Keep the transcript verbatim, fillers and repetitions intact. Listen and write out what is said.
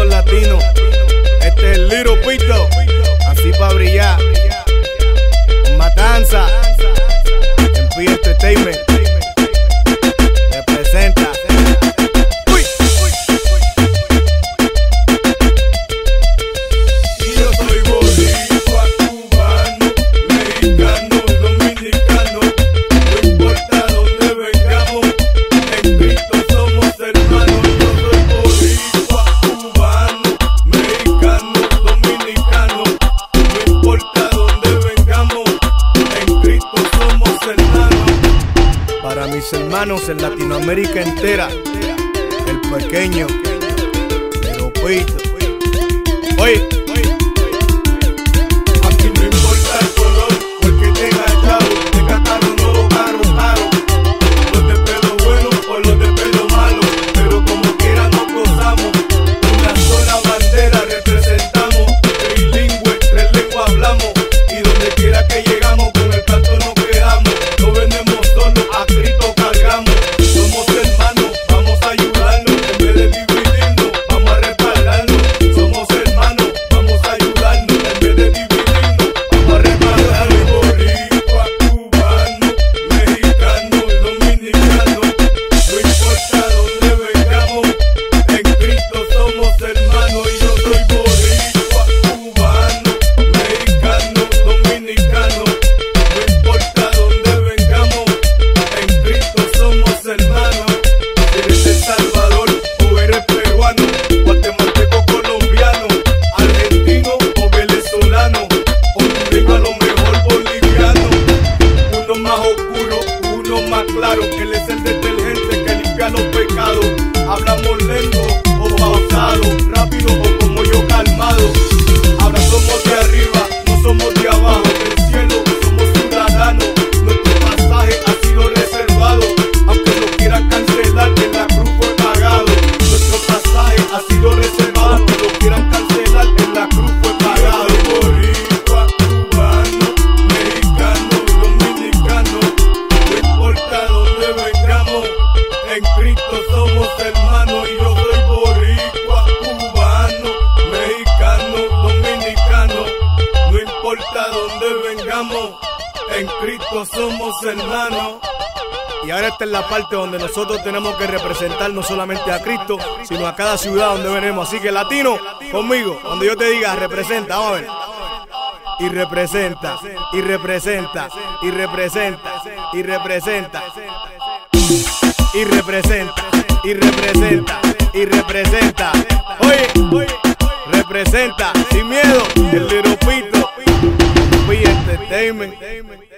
los latinos. Este es el Little Pito, así pa' brillar. Con Matanza, en P Entertainment, representa. Uy. Y yo soy boricua, cubano, mexicano, dominicano. No importa dónde vengamos, en Cristo somos hermanos. Yo soy boricua, cubano, mexicano, dominicano. No importa dónde vengamos, en Cristo somos hermanos. Para mis hermanos en Latinoamérica entera, el pequeño Little Pito. Oye, Aquí no importa el color, porque tenga chavo, tenga caro, no caro, caro. Los de pelo bueno o los de pelo malo, pero como quiera nos gozamos. Una sola bandera representamos, trilingüe, tres lenguas hablamos. Y donde quiera que llegamos, con el canto nos quedamos. No vendemos solo, a Cristo cargamos. Somos hermanos, vamos a ayudarnos. En vez de dividirnos, vamos a respaldarnos. Somos hermanos, vamos a ayudarnos. En vez de dividirnos, vamos a respaldarnos. Boricua, cubano, mexicano, dominicano. No importa dónde vengamos, en Cristo somos hermanos. Y yo soy boricua, cubano, mexicano, dominicano. No importa dónde vengamos, en Cristo somos hermanos. Eres de El Salvador o eres peruano, guatemalteco, colombiano, argentino o venezolano, hondureño, a lo mejor boliviano. Uno más oscuro, uno más claro, que él es el detergente que limpia los pecados. Hablamos lento o pausado, rápido o como yo calmado. Ahora somos de arriba, no somos de abajo. Del cielo somos ciudadanos, nuestro pasaje ha sido reservado. Aunque lo quieran cancelar, en la cruz fue pagado. Nuestro pasaje ha sido reservado. Aunque lo quieran cancelar, en la cruz fue pagado. Boricua, cubano, mexicano, dominicano. No importa dónde vengamos, en Cristo somos hermanos. Y yo soy boricua, cubano, mexicano, dominicano. No importa dónde vengamos, en Cristo somos hermanos. y ahora esta es la parte donde nosotros tenemos que representar no solamente a Cristo, sino a cada ciudad donde venimos. Así que latino, conmigo, cuando yo te diga representa, vamos a ver. Y representa, y representa, y representa, y representa, y representa, y representa, y representa. Oye, representa, sin miedo, el Little Pito, P Entertainment.